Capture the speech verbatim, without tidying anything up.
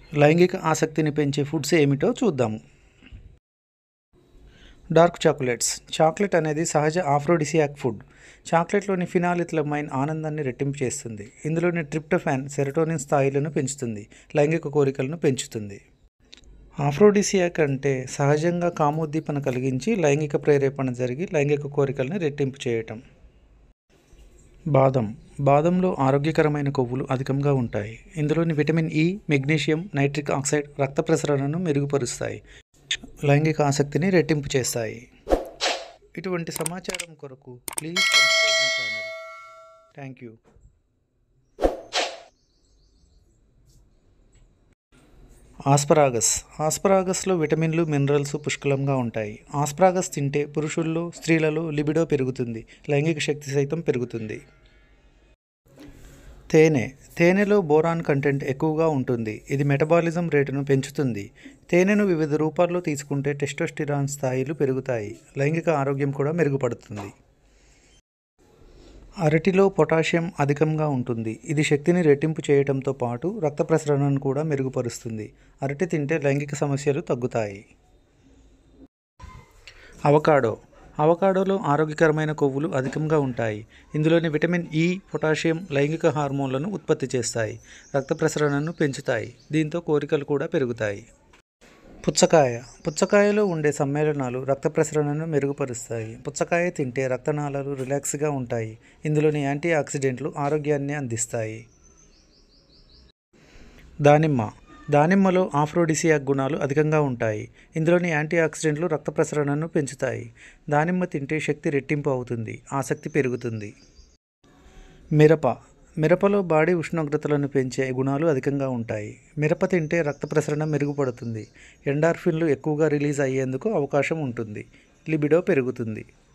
లైంగిక ఆసక్తిని పెంచే ఫుడ్స్ ఏమిటో చూద్దాము. Dark chocolates. చాక్లెట్ అనేది సహజ ఆఫ్రోడిసియాక్ ఫుడ్. చాక్లెట్లోని ఫినాలిథిలమైన్ ఆనందాన్ని రెట్టింపు చేస్తుంది. ఇందులోని ట్రిప్టోఫాన్ సెరటోనిన్ స్థాయిలను పెంచుతుంది, లైంగిక కోరికలను పెంచుతుంది. ఆఫ్రోడిసియాక్ అంటే సహజంగా కామోద్దీపన కలిగించి లైంగిక ప్రేరేపణ జరిగి లైంగిక కోరికలను రెట్టింపు చేయటం. బాదం. బాదంలో ఆరోగ్యకరమైన కొవ్వులు అధికంగా ఉంటాయి. ఇందులోని vitamin E, magnesium, nitric oxide రక్త ప్రసరణను మెరుగుపరుస్తాయి, లైంగిక ఆసక్తిని రెట్టింపు చేస్తాయి. ఇటువంటి సమాచారం కొరకు please subscribe my channel. Thank you. Asparagus. ఆస్పరాగస్లో విటమిన్లు, మినరల్స్ పుష్కలంగా ఉంటాయి. ఆస్పరాగస్ తింటే పురుషుల్లో, స్త్రీలలో లిబిడో పెరుగుతుంది, లైంగిక శక్తి సైతం పెరుగుతుంది. తేనె. తేనెలో బోరాన్ కంటెంట్ ఎక్కువగా ఉంటుంది. ఇది మెటబాలిజం రేటును పెంచుతుంది. తేనెను వివిధ రూపాల్లో తీసుకుంటే టెస్టోస్టిరాన్ స్థాయిలు పెరుగుతాయి, లైంగిక ఆరోగ్యం కూడా మెరుగుపడుతుంది. అరటిలో పొటాషియం అధికంగా ఉంటుంది. ఇది శక్తిని రెట్టింపు చేయడంతో పాటు రక్త ప్రసరణను కూడా మెరుగుపరుస్తుంది. అరటి తింటే లైంగిక సమస్యలు తగ్గుతాయి. అవకాడో. అవకాడోలో ఆరోగ్యకరమైన కొవ్వులు అధికంగా ఉంటాయి. ఇందులోని విటమిన్ ఇ, పొటాషియం లైంగిక హార్మోన్లను ఉత్పత్తి చేస్తాయి, రక్త ప్రసరణను పెంచుతాయి. దీంతో కోరికలు కూడా పెరుగుతాయి. పుచ్చకాయ. పుచ్చకాయలో ఉండే సమ్మేళనాలు రక్త ప్రసరణను మెరుగుపరుస్తాయి. పుచ్చకాయ తింటే రక్తనాళాలు రిలాక్స్గా ఉంటాయి. ఇందులోని యాంటీ ఆక్సిడెంట్లు ఆరోగ్యాన్ని అందిస్తాయి. దానిమ్మ. దానిమ్మలో ఆఫ్రోడిసియాక్ గుణాలు అధికంగా ఉంటాయి. ఇందులోని యాంటీ ఆక్సిడెంట్లు రక్త ప్రసరణను పెంచుతాయి. దానిమ్మ తింటే శక్తి రెట్టింపు అవుతుంది, ఆసక్తి పెరుగుతుంది. మిరప. మిరపలో బాడీ ఉష్ణోగ్రతలను పెంచే గుణాలు అధికంగా ఉంటాయి. మిరప తింటే రక్త ప్రసరణ మెరుగుపడుతుంది, ఎండార్ఫిన్లు ఎక్కువగా రిలీజ్ అయ్యేందుకు అవకాశం ఉంటుంది, లిబిడో పెరుగుతుంది.